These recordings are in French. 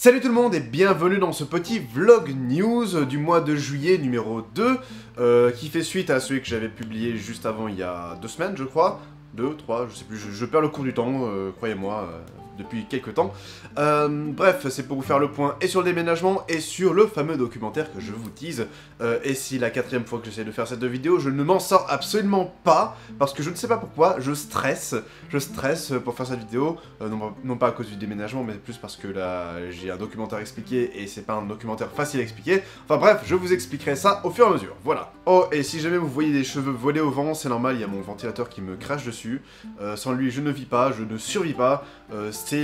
Salut tout le monde et bienvenue dans ce petit vlog news du mois de juillet numéro 2 qui fait suite à celui que j'avais publié juste avant il y a 2 semaines je crois. 2, 3, je sais plus, je perds le cours du temps, croyez-moi, depuis quelques temps. Bref, c'est pour vous faire le point et sur le déménagement et sur le fameux documentaire que je vous tease. Et si la 4e fois que j'essaie de faire cette vidéo, je ne m'en sors absolument pas, parce que je ne sais pas pourquoi, je stresse pour faire cette vidéo, non pas à cause du déménagement, mais plus parce que là, j'ai un documentaire à expliquer et c'est pas un documentaire facile à expliquer. Enfin bref, je vous expliquerai ça au fur et à mesure, voilà. Oh, et si jamais vous voyez des cheveux voler au vent, c'est normal, il y a mon ventilateur qui me crache dessus. Sans lui, je ne vis pas, je ne survis pas, c'est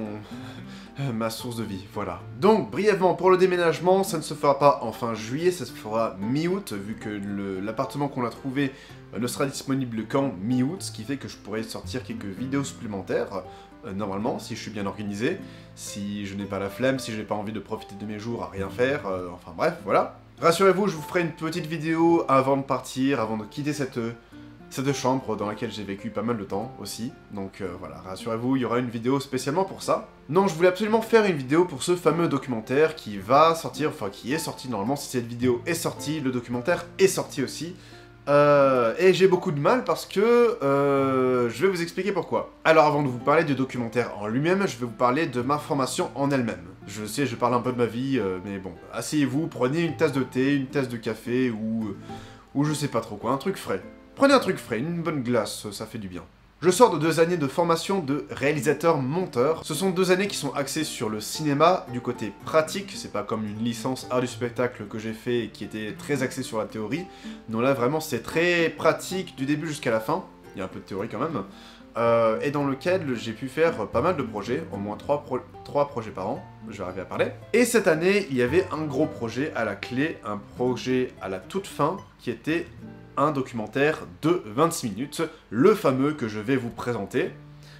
ma source de vie, voilà. Donc, brièvement, pour le déménagement, ça ne se fera pas en fin juillet, ça se fera mi-août, vu que l'appartement qu'on a trouvé ne sera disponible qu'en mi-août, ce qui fait que je pourrais sortir quelques vidéos supplémentaires, normalement, si je suis bien organisé, si je n'ai pas la flemme, si je n'ai pas envie de profiter de mes jours à rien faire, enfin bref, voilà. Rassurez-vous, je vous ferai une petite vidéo avant de partir, avant de quitter cette chambre dans laquelle j'ai vécu pas mal de temps aussi, donc voilà, rassurez-vous, il y aura une vidéo spécialement pour ça. Non, je voulais absolument faire une vidéo pour ce fameux documentaire qui va sortir, enfin qui est sorti normalement, si cette vidéo est sortie, le documentaire est sorti aussi. Et j'ai beaucoup de mal parce que je vais vous expliquer pourquoi. Alors avant de vous parler du documentaire en lui-même, je vais vous parler de ma formation en elle-même. Je sais, je parle un peu de ma vie, mais bon, asseyez-vous, prenez une tasse de thé, une tasse de café ou je sais pas trop quoi, un truc frais. Prenez un truc frais, une bonne glace, ça fait du bien. Je sors de 2 années de formation de réalisateur-monteur. Ce sont 2 années qui sont axées sur le cinéma, du côté pratique, c'est pas comme une licence art du spectacle que j'ai fait et qui était très axée sur la théorie. Non là vraiment c'est très pratique du début jusqu'à la fin, il y a un peu de théorie quand même, et dans lequel j'ai pu faire pas mal de projets, au moins 3 projets par an, je vais arriver à parler. Et cette année, il y avait un gros projet à la clé, un projet à la toute fin, qui était un documentaire de 26 minutes, le fameux que je vais vous présenter.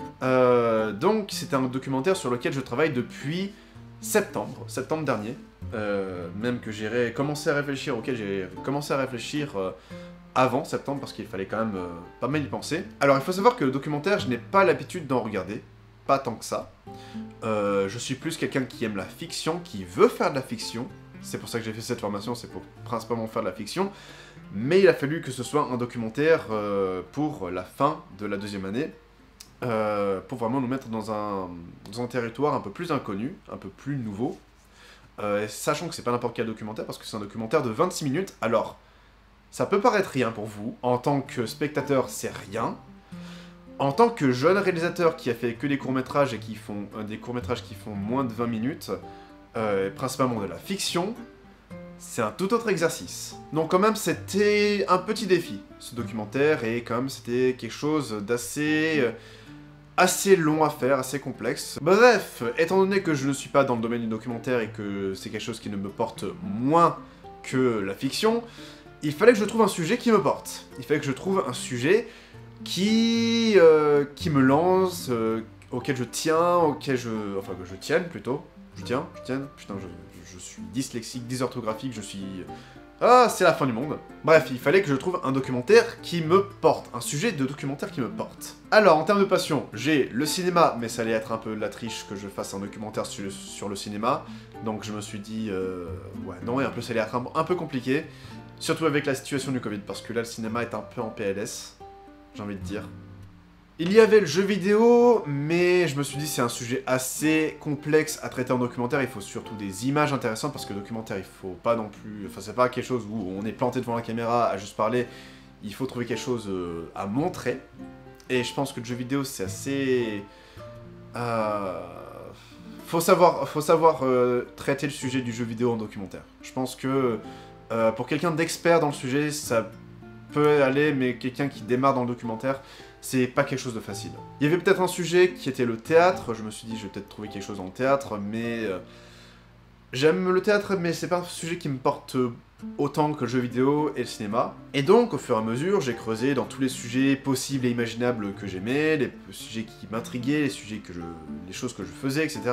Donc c'est un documentaire sur lequel je travaille depuis septembre dernier, même que j'ai commencé à réfléchir, auquel j'ai commencé à réfléchir avant septembre, parce qu'il fallait quand même pas mal y penser. Alors il faut savoir que le documentaire, je n'ai pas l'habitude d'en regarder, pas tant que ça. Je suis plus quelqu'un qui aime la fiction, qui veut faire de la fiction. C'est pour ça que j'ai fait cette formation, c'est pour principalement faire de la fiction. Mais il a fallu que ce soit un documentaire pour la fin de la 2e année, pour vraiment nous mettre dans un territoire un peu plus inconnu, un peu plus nouveau, sachant que c'est pas n'importe quel documentaire, parce que c'est un documentaire de 26 minutes, alors ça peut paraître rien pour vous, en tant que spectateur c'est rien, en tant que jeune réalisateur qui a fait que des courts-métrages et qui font des courts-métrages qui font moins de 20 minutes, principalement de la fiction, c'est un tout autre exercice. Donc quand même, c'était un petit défi, ce documentaire, et quand même, c'était quelque chose d'assez assez long à faire, assez complexe. Bref, étant donné que je ne suis pas dans le domaine du documentaire et que c'est quelque chose qui ne me porte moins que la fiction, il fallait que je trouve un sujet qui me porte. Il fallait que je trouve un sujet qui me lance, auquel je tiens, enfin que je tienne plutôt. Je tiens, putain, je suis dyslexique, dysorthographique, je suis... Ah, c'est la fin du monde. Bref, il fallait que je trouve un documentaire qui me porte, un sujet de documentaire qui me porte. Alors, en termes de passion, j'ai le cinéma, mais ça allait être un peu la triche que je fasse un documentaire sur le cinéma, donc je me suis dit, ouais, non, et en plus ça allait être un peu compliqué, surtout avec la situation du Covid, parce que là, le cinéma est un peu en PLS, j'ai envie de dire. Il y avait le jeu vidéo, mais je me suis dit c'est un sujet assez complexe à traiter en documentaire, il faut surtout des images intéressantes, parce que documentaire il faut pas non plus... Enfin c'est pas quelque chose où on est planté devant la caméra à juste parler, il faut trouver quelque chose à montrer, et je pense que le jeu vidéo c'est assez... Faut savoir traiter le sujet du jeu vidéo en documentaire. Je pense que pour quelqu'un d'expert dans le sujet, ça peut aller, mais quelqu'un qui démarre dans le documentaire, c'est pas quelque chose de facile. Il y avait peut-être un sujet qui était le théâtre, je me suis dit je vais peut-être trouver quelque chose en théâtre, mais... j'aime le théâtre, mais c'est pas un sujet qui me porte autant que le jeu vidéo et le cinéma. Et donc, au fur et à mesure, j'ai creusé dans tous les sujets possibles et imaginables que j'aimais, les sujets qui m'intriguaient, les choses que je faisais, etc.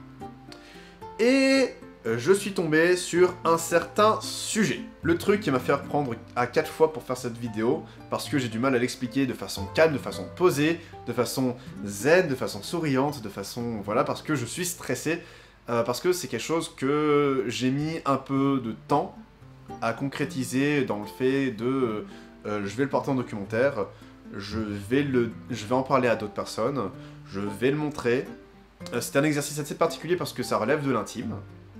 Et je suis tombé sur un certain sujet. Le truc qui m'a fait reprendre à 4 fois pour faire cette vidéo, parce que j'ai du mal à l'expliquer de façon calme, de façon posée, de façon zen, de façon souriante, de façon... voilà, parce que je suis stressé. parce que c'est quelque chose que j'ai mis un peu de temps à concrétiser dans le fait de... je vais le porter en documentaire, je vais en parler à d'autres personnes, je vais le montrer. C'est un exercice assez particulier parce que ça relève de l'intime.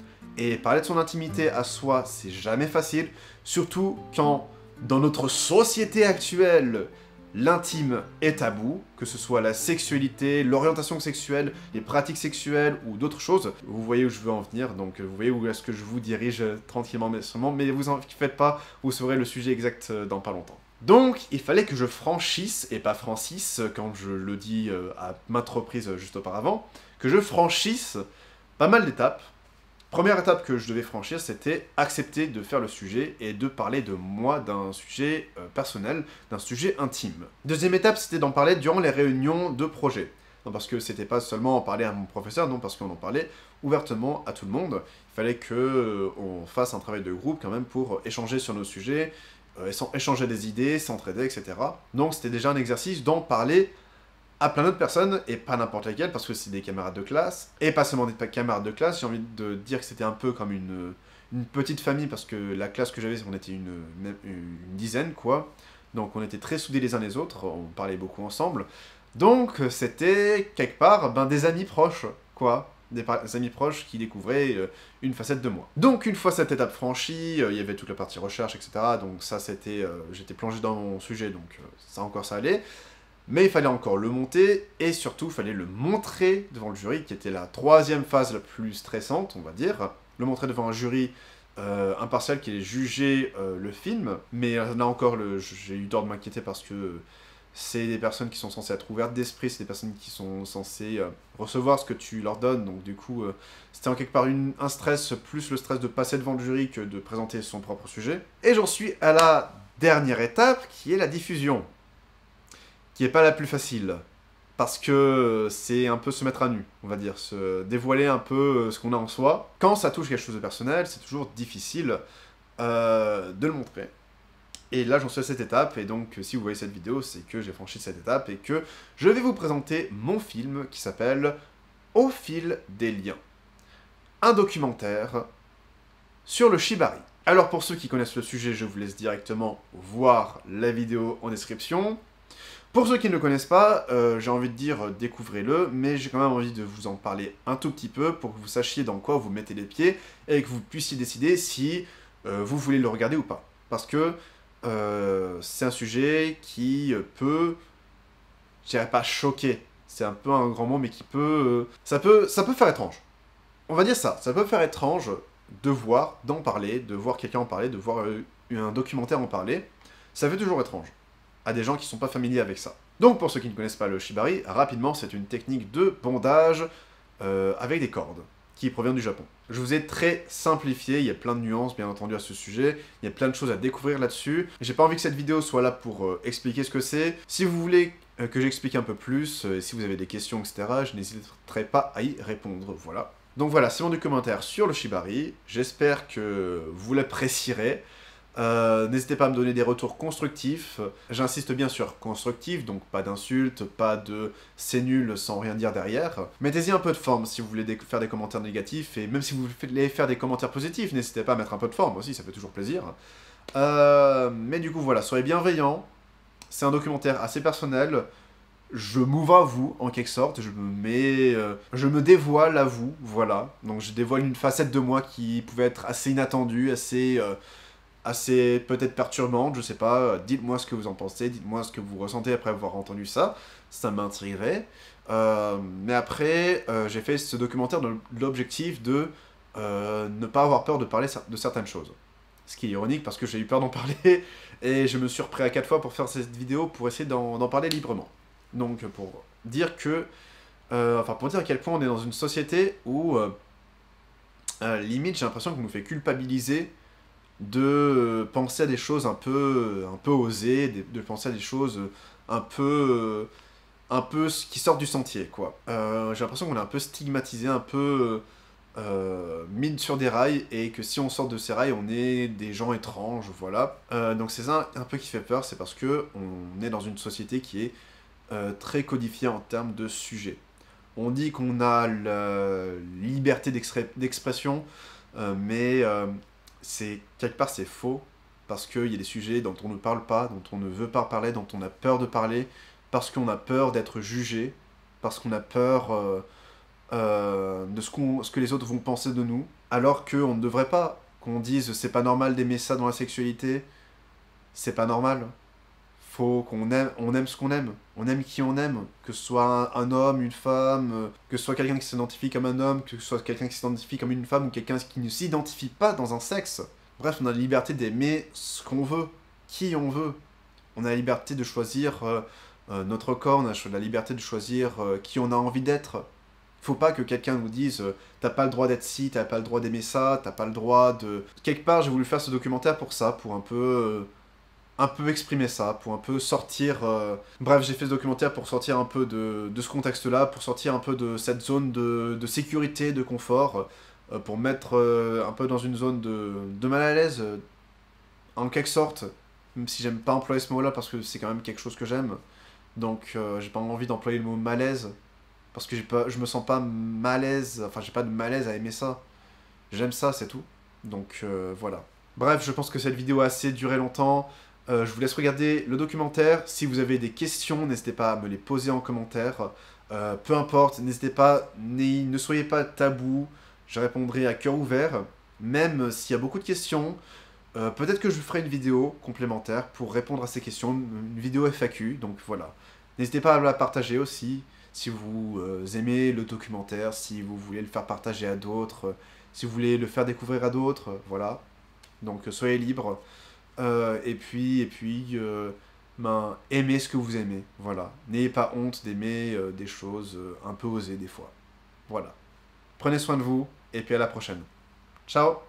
Et parler de son intimité à soi, c'est jamais facile, surtout quand, dans notre société actuelle, l'intime est tabou, que ce soit la sexualité, l'orientation sexuelle, les pratiques sexuelles ou d'autres choses. Vous voyez où je veux en venir, donc vous voyez où est-ce que je vous dirige tranquillement mais sûrement, mais vous en faites pas, vous saurez le sujet exact dans pas longtemps. Donc, il fallait que je franchisse, et pas Francis, quand je le dis à maintes reprises juste auparavant, que je franchisse pas mal d'étapes. Première étape que je devais franchir, c'était accepter de faire le sujet et de parler de moi, d'un sujet personnel, d'un sujet intime. Deuxième étape, c'était d'en parler durant les réunions de projet. Non, parce que c'était pas seulement en parler à mon professeur, non, parce qu'on en parlait ouvertement à tout le monde. Il fallait que on fasse un travail de groupe quand même pour échanger sur nos sujets, échanger des idées, s'entraider, etc. Donc c'était déjà un exercice d'en parler à plein d'autres personnes, et pas n'importe lesquelles, parce que c'est des camarades de classe, et pas seulement des camarades de classe, j'ai envie de dire que c'était un peu comme une petite famille, parce que la classe que j'avais, on était une dizaine, quoi, donc on était très soudés les uns les autres, on parlait beaucoup ensemble, donc c'était, quelque part, des amis proches, quoi, des amis proches qui découvraient une facette de moi. Donc une fois cette étape franchie, il y avait toute la partie recherche, etc., donc ça c'était, j'étais plongé dans mon sujet, donc ça encore ça allait. Mais il fallait encore le monter, et surtout, il fallait le montrer devant le jury, qui était la troisième phase la plus stressante, on va dire. Le montrer devant un jury impartial qui allait juger le film, mais là encore, j'ai eu tort de m'inquiéter parce que c'est des personnes qui sont censées être ouvertes d'esprit, c'est des personnes qui sont censées recevoir ce que tu leur donnes, donc du coup, c'était en quelque part un stress, plus le stress de passer devant le jury que de présenter son propre sujet. Et j'en suis à la dernière étape, qui est la diffusion. Qui est pas la plus facile, parce que c'est un peu se mettre à nu, on va dire, se dévoiler un peu ce qu'on a en soi. Quand ça touche quelque chose de personnel, c'est toujours difficile de le montrer. Et là, j'en suis à cette étape, et donc si vous voyez cette vidéo, c'est que j'ai franchi cette étape, et que je vais vous présenter mon film qui s'appelle « Au fil des liens ». Un documentaire sur le shibari. Alors pour ceux qui connaissent le sujet, je vous laisse directement voir la vidéo en description. Pour ceux qui ne le connaissent pas, j'ai envie de dire découvrez-le, mais j'ai quand même envie de vous en parler un tout petit peu pour que vous sachiez dans quoi vous mettez les pieds et que vous puissiez décider si vous voulez le regarder ou pas. Parce que c'est un sujet qui peut, je dirais pas choquer, c'est un peu un grand mot, mais qui peut, ça peut faire étrange. On va dire ça peut faire étrange de voir, d'en parler, de voir quelqu'un en parler, de voir un documentaire en parler. Ça fait toujours étrange à des gens qui sont pas familiers avec ça. Donc pour ceux qui ne connaissent pas le shibari, rapidement c'est une technique de bondage avec des cordes, qui provient du Japon. Je vous ai très simplifié, il y a plein de nuances bien entendu à ce sujet, il y a plein de choses à découvrir là-dessus. J'ai pas envie que cette vidéo soit là pour expliquer ce que c'est. Si vous voulez que j'explique un peu plus, si vous avez des questions, etc., je n'hésiterai pas à y répondre, voilà. Donc voilà, c'est mon documentaire sur le shibari, j'espère que vous l'apprécierez. N'hésitez pas à me donner des retours constructifs, j'insiste bien sur constructif, donc pas d'insultes, pas de c'est nul sans rien dire derrière. Mettez-y un peu de forme si vous voulez faire des commentaires négatifs, et même si vous voulez faire des commentaires positifs, n'hésitez pas à mettre un peu de forme aussi, ça fait toujours plaisir. Mais du coup voilà, soyez bienveillants, c'est un documentaire assez personnel, je m'ouvre à vous en quelque sorte, je me dévoile à vous, voilà. Donc je dévoile une facette de moi qui pouvait être assez inattendue, assez peut-être perturbante, je sais pas, dites-moi ce que vous en pensez, dites-moi ce que vous ressentez après avoir entendu ça, ça m'intriguerait. Mais après, j'ai fait ce documentaire dans l'objectif de ne pas avoir peur de parler de certaines choses. Ce qui est ironique parce que j'ai eu peur d'en parler, et je me suis repris à 4 fois pour faire cette vidéo pour essayer d'en parler librement. Donc pour dire que, pour dire à quel point on est dans une société où, limite j'ai l'impression qu'on nous fait culpabiliser de penser à des choses un peu osées, de penser à des choses un peu qui sortent du sentier, quoi. J'ai l'impression qu'on est un peu stigmatisé, un peu mis sur des rails, et que si on sort de ces rails, on est des gens étranges, voilà. Donc c'est ça un peu qui fait peur, c'est parce que on est dans une société qui est très codifiée en termes de sujets. On dit qu'on a la liberté d'expression, mais c'est quelque part c'est faux, parce qu'il y a des sujets dont on ne parle pas, dont on ne veut pas parler, dont on a peur de parler, parce qu'on a peur d'être jugé, parce qu'on a peur de ce que les autres vont penser de nous, alors qu'on ne devrait pas, qu'on dise c'est pas normal d'aimer ça dans la sexualité, c'est pas normal. Faut qu'on aime, on aime ce qu'on aime, on aime qui on aime, que ce soit un homme, une femme, que ce soit quelqu'un qui s'identifie comme un homme, que ce soit quelqu'un qui s'identifie comme une femme, ou quelqu'un qui ne s'identifie pas dans un sexe. Bref, on a la liberté d'aimer ce qu'on veut, qui on veut. On a la liberté de choisir notre corps, on a la liberté de choisir qui on a envie d'être. Faut pas que quelqu'un nous dise t'as pas le droit d'être ci, t'as pas le droit d'aimer ça, t'as pas le droit de... Quelque part, j'ai voulu faire ce documentaire pour ça, pour un peu exprimer ça, pour un peu sortir... Bref, j'ai fait ce documentaire pour sortir un peu de ce contexte-là, pour sortir un peu de cette zone de sécurité, de confort, pour mettre un peu dans une zone de mal à l'aise, en quelque sorte, même si j'aime pas employer ce mot-là parce que c'est quand même quelque chose que j'aime. Donc j'ai pas envie d'employer le mot malaise, parce que je me sens pas malaise, enfin j'ai pas de malaise à aimer ça. J'aime ça, c'est tout. Donc voilà. Bref, je pense que cette vidéo a assez duré longtemps. Je vous laisse regarder le documentaire. Si vous avez des questions, n'hésitez pas à me les poser en commentaire. Peu importe, n'hésitez pas, ne soyez pas tabou. Je répondrai à cœur ouvert. Même s'il y a beaucoup de questions, peut-être que je ferai une vidéo complémentaire pour répondre à ces questions, une vidéo FAQ, donc voilà. N'hésitez pas à la partager aussi, si vous aimez le documentaire, si vous voulez le faire partager à d'autres, si vous voulez le faire découvrir à d'autres, voilà. Donc soyez libres. Ben, aimez ce que vous aimez, voilà. N'ayez pas honte d'aimer des choses un peu osées des fois. Voilà. Prenez soin de vous, et puis à la prochaine. Ciao!